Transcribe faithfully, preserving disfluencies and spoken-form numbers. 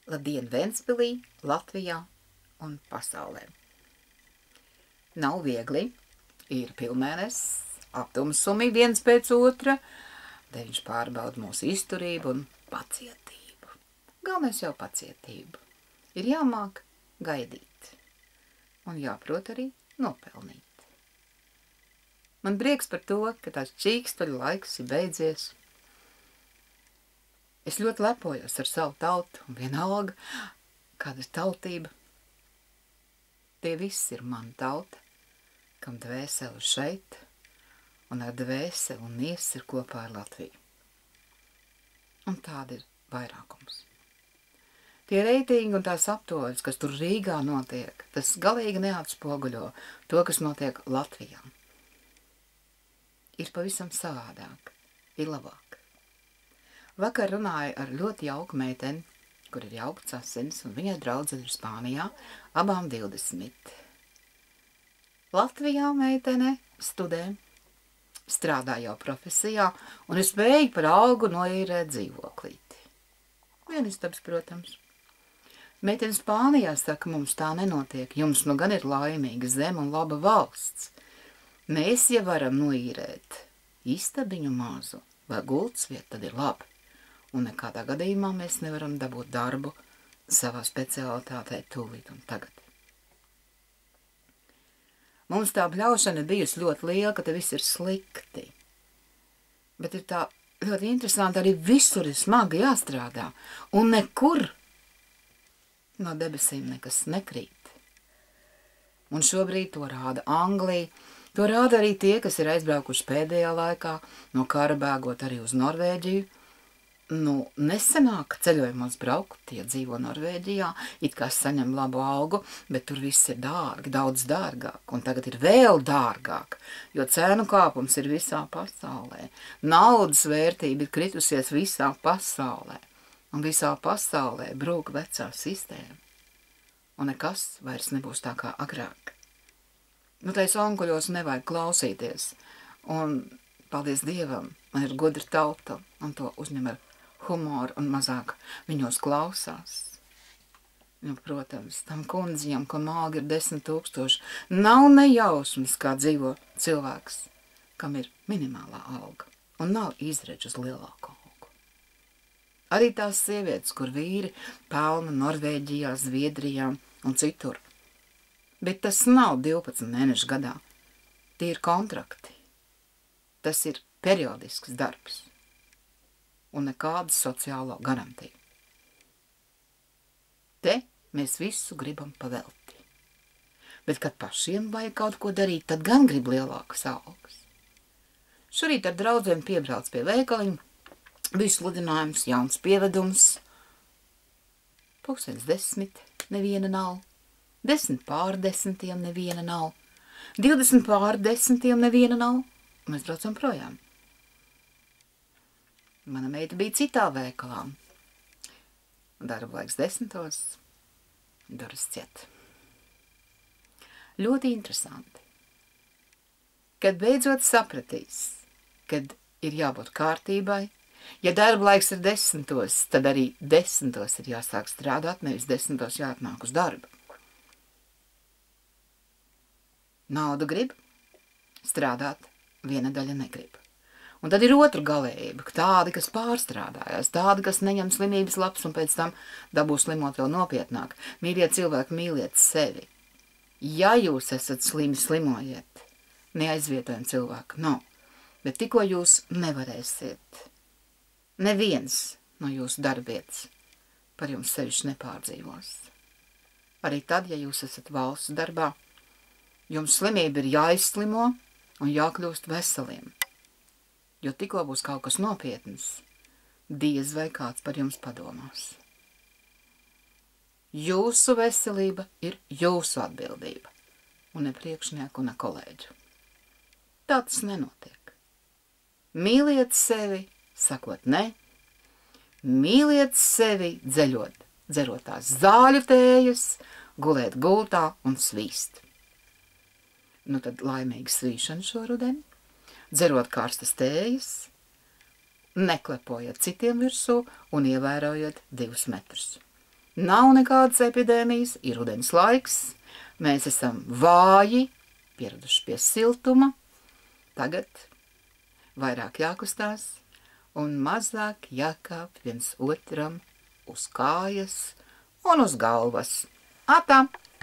Labdien Ventspilī, Latvijā un pasaulē. Nav viegli, ir pilnmēnesis, aptumsumi viens pēc otra, te viņš pārbauda mūsu izturību un pacietību. Galvenais jau pacietību. Ir jāmāk gaidīt un jāprot arī nopelnīt. Man prieks par to, ka tās čīkstoļu laiks ir beidzies. Es ļoti lepojos ar savu tautu, un vienalga, kāda ir tautība. Tie visi ir mana tauta, kam dvēseli šeit, un ar dvēseli un miesas ir kopā ar Latviju. Un tāda ir vairākums. Tie reitingi un tās aptoļas, kas tur Rīgā notiek, tas galīgi neatspoguļo to, kas notiek Latvijā. Ir pavisam savādāk, ir labāk. Vakar runāju ar ļoti jauku meiteni, kur ir jaukts asins, un viņai draudzene ir Spānijā, abām divdesmit. Latvijā meitene studē, strādā jau profesijā, un ir spējīgi par algu noīrēt dzīvoklīti. Vienistabs, protams. Meitene Spānijā saka, mums tā nenotiek, jums nu gan ir laimīga zeme un laba valsts. Mēs, ja varam noīrēt istabiņu mazu vai gultsvietu, tad ir labi. Un nekādā gadījumā mēs nevaram dabūt darbu savā specialitātē tūlīt un tagad. Mums tā bļaušana bijusi ļoti liela, ka te viss ir slikti. Bet ir tā ļoti interesanti, arī visur ir smagi jāstrādā. Un nekur no debesīm nekas nekrīt. Un šobrīd to rāda Anglija, to rāda arī tie, kas ir aizbraukuši pēdējā laikā, no kara bēgot arī uz Norvēģiju. Nu, nesenāk ceļojumos braukt, tie dzīvo Norvēģijā, it kā saņem labu algu, bet tur viss ir dārgi, daudz dārgāk, un tagad ir vēl dārgāk, jo cēnu kāpums ir visā pasaulē. Naudas vērtība ir kritusies visā pasaulē, un visā pasaulē brūk vecā sistēma, un nekas vairs nebūs tā kā agrāk. Nu, tais onkuļos nevajag klausīties, un paldies Dievam, man ir gudra tauta, un to uzņem ar humoru un mazāk viņos klausās. Nu, protams, tam kundzijam, kam alga ir desmit tūkstoši, nav nejausmas, kā dzīvo cilvēks, kam ir minimālā alga, un nav izredz uz lielāku algu. Arī tās sievietes, kur vīri pelna Norvēģijā, Zviedrijā un citur. Bet tas nav divpadsmit mēnešu gadā. Tie ir kontrakti. Tas ir periodisks darbs un nekāda sociālo garantiju. Te mēs visu gribam pavelti. Bet, kad pašiem vajag kaut ko darīt, tad gan grib lielākas algas. Šorīt ar draudzēm piebrauc pie veikaliņa, bija sludinājums, jauns pievedums. Pūkstens desmit, neviena nav. Desmit pār desmitiem neviena nav. Divdesmit pār desmitiem neviena nav. Mēs braucam projām. Mana meita bija citā veikalā. Darba laiks desmitos, durvis ciet. Ļoti interesanti. Kad beidzot sapratīs, kad ir jābūt kārtībai, ja darba laiks ir desmitos, tad arī desmitos ir jāsāk strādāt, nevis desmitos jāatnāk uz darbu. Naudu grib, strādāt viena daļa negrib. Un tad ir otra galējība, tādi, kas pārstrādājās, tādi, kas neņem slimības lapas un pēc tam dabū slimot vēl nopietnāk. Mīļie cilvēki, mīliet sevi. Ja jūs esat slimi, slimojiet, neaizvietojam cilvēku, nav. Bet tikko jūs nevarēsiet, neviens no jūsu darbietas par jums sevišķi nepārdzīvos. Arī tad, ja jūs esat valsts darbā, jums slimība ir jāizslimo un jākļūst veseliem. Jo tikko būs kaut kas nopietns, diez vai kāds par jums padomās. Jūsu veselība ir jūsu atbildība, un ne priekšnieku, un ne kolēģu. Tā tas nenotiek. Mīliet sevi, sakot ne, mīliet sevi, dzeļot, dzerot tās zāļu tējas, gulēt gultā un svīst. Nu tad laimīga svīšana šoruden. Dzerot karstas tējas, neklepojot citiem virsū un ievērojot divus metrus. nav nekādas epidēmijas, ir rudens laiks, mēs esam vāji, pieraduši pie siltuma, tagad vairāk jākustās un mazāk jākāp viens otram uz kājas un uz galvas. Atā!